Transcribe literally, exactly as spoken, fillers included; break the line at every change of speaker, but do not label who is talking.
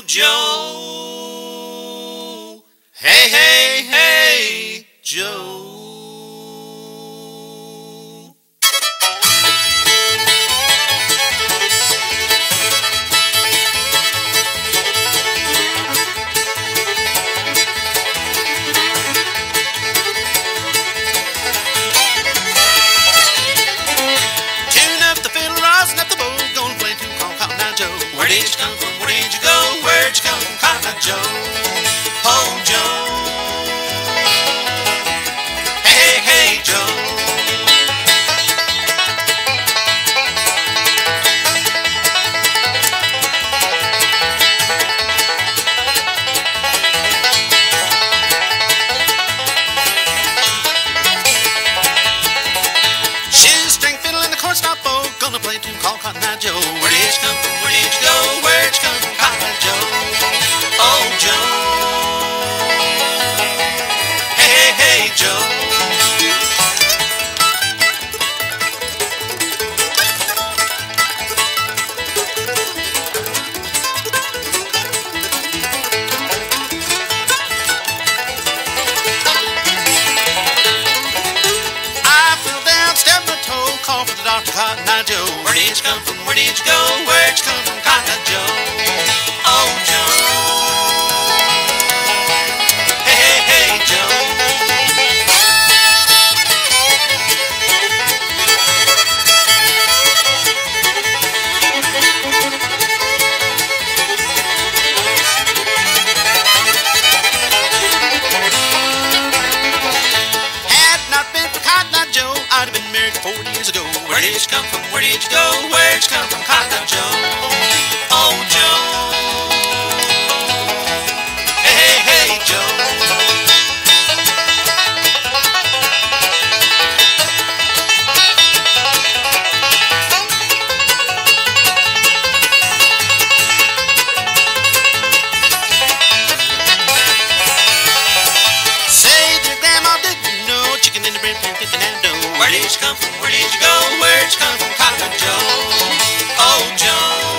Joe. Hey, hey, hey, Joe. Tune up the fiddle, rosin up the bow, gonna play tune called Cotton Eye Joe. Where did you come from? Where did you go? Where'd you come from, Cotton Eye Joe? Oh, Joe. Hey, hey, Joe. Shoestring fiddle and the cornstalk bow, gonna play a tune called Cotton Eye Joe. Where did you come from? Where did you go? Where'd you come from, Cotton Eye Joe? Oh, Joe. Hey, hey, hey, Joe. I fell down, stepped on a toe, called for the doctor, Cotton Eye Joe. Where did you come from? Where did you go? Where'd you come from, Cotton Eye Joe? Oh, Joe. Hey, hey, hey, Joe. Had not been for Cotton Eye Joe, I'd have been married forty years ago. Where did you come from? Where did you go? Where'd you come from, Cotton Eye Joe? Oh, Joe. Hey, hey, hey, Joe. Say to your grandma, did you know chicken in the bread pan fifty and dough? Where did you come from? Where did you go? Where'd you come from, Cotton Eye Joe? Oh, Joe.